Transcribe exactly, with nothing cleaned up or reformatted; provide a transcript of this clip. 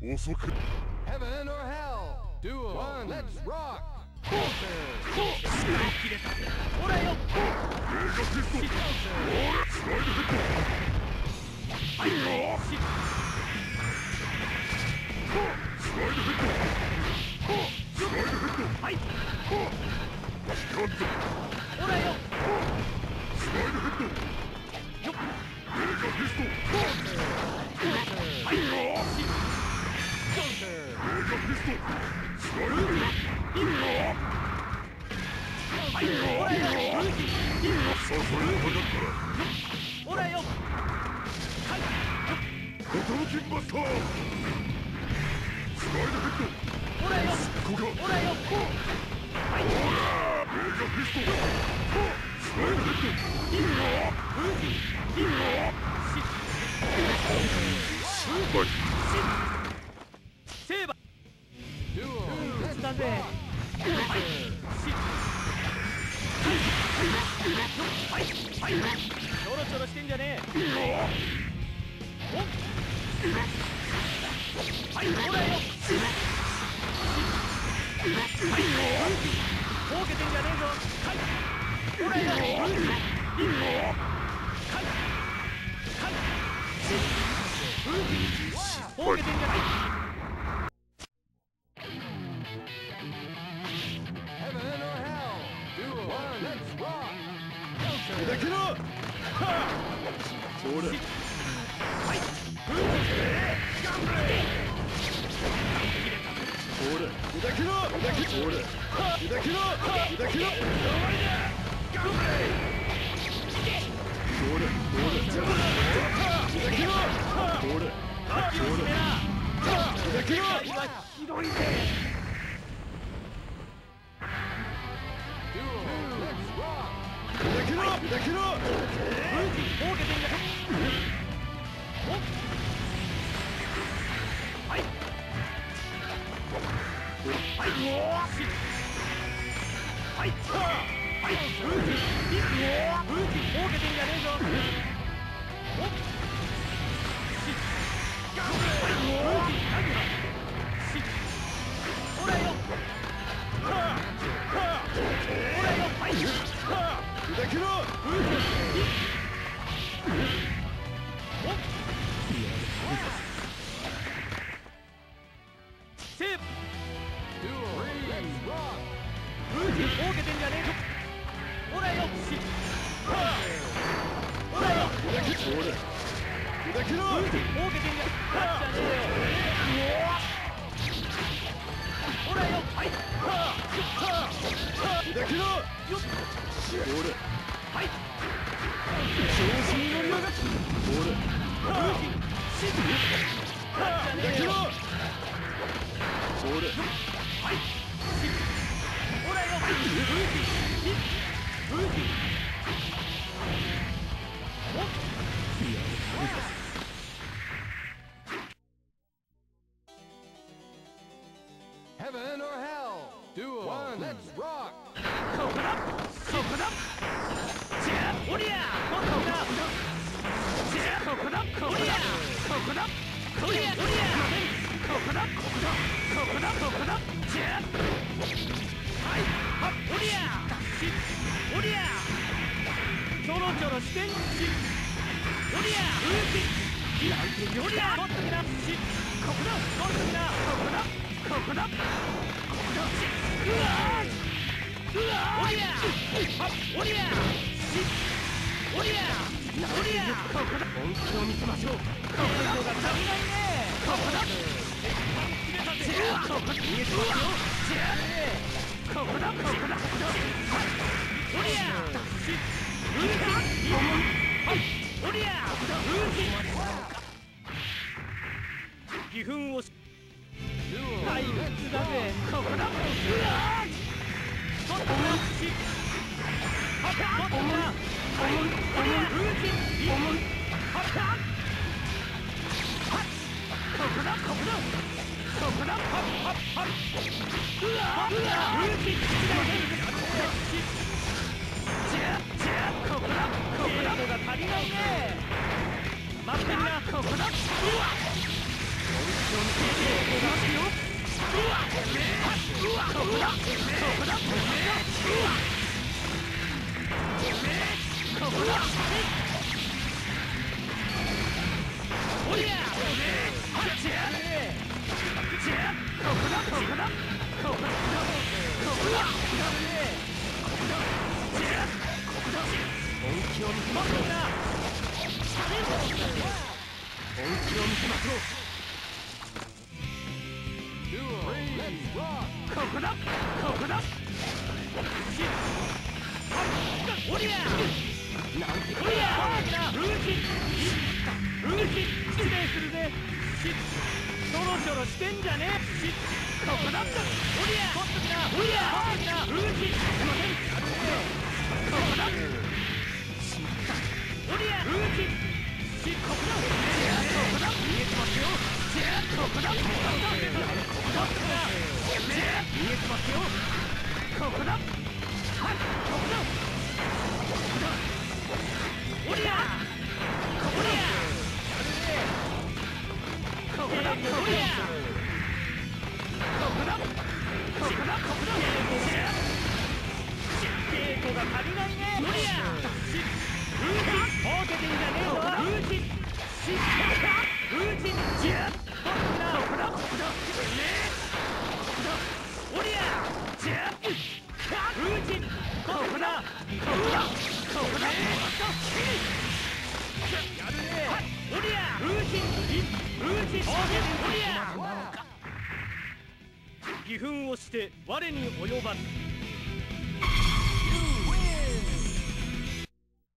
遅く Heaven or hell. Duel. One. Let's rock. 使い切れた。ほらよ。 映画テストスライドヘッドはいよスライドヘッドスライドヘッドはい時間だほらよスライドヘッドよっ映画テストはいよ映画テストスライドヘッドはいよほらよさそれがかかったらほらよボトルキンバスタースライドヘッドほらよここがほらよはいほら映画テストスライドヘッドいいよいいよはいセーバー Duel. だぜはいはいはいちょろちょろしてんじゃねえおはいほらよはいほうけてんじゃねえぞはいほらよはいはいほうけてんじゃない Heaven or hell. Duel. One. Let's rock. だけろほらはい頑張れほらだけろだけほらだけろだけろ終わりだ頑張れほらほらじゃあだけろほらハッピーを締めなだけろひどいぜ Duel. Let's rock. だけろだけろほうけてんじゃおはいはいはいはいほうけてんじゃねえぞお頑張れほらよほらよはいだけろセーブ Duel. Let's rock. ほうけてんじゃねえぞほらよほらよだけほらだけろほうけてんじゃ勝っちゃねえよほらよはいだけろよっほらはい調子に乗りやがってほら勝っちゃねえよだけろほらはいほらよはいおっ Heaven or hell. Duel. One. Let's rock. ここだここだじゃあおりゃここだじゃあここだここだここだおりゃおりゃここだここだここだここだじゃあはいはっおりゃしおりゃちょろちょろしてんしおりゃうきなんておりゃもっときなしここだもっときなここだここだここだしうわーうわおりゃはっおりゃしおりゃおりゃここだ本気を見せましょうここだが足りないねここだじゃあここ逃げてますよじゃあここだここだここだおりゃしうりだはいおりゃうき義憤をし Duel. 怪物 Let's だぜ rock. ここだうわーちょっと待ちはっもっとなはいおりゃうきはっはっここだここだここだはっはっはっうわうわうきじゃあじゃあここだここだが足りないね待ってみなここだうわ本気を見せてうわここだここだここだここだおりゃはっちゃちゃここだここだここだここだちゃここだ本気を見せましょうな本気を見せましょうここだここだおりゃなんておりゃルーキルーキ失礼するぜそろそろしてんじゃねえここだおりゃおりゃルーキすいませんここだおりゃルーキここだここだ見えてますよここだここだここだ見えてますよここだはいここだおりゃおりゃここだおりゃここだここだここだ稽古が足りないねおりゃルーチ儲けてんじゃねえぞルーチルーチじゃここだここだおりゃじゃルーチここだここだここだやるねおりゃルーチルーチおりゃ義憤をして我に及ばず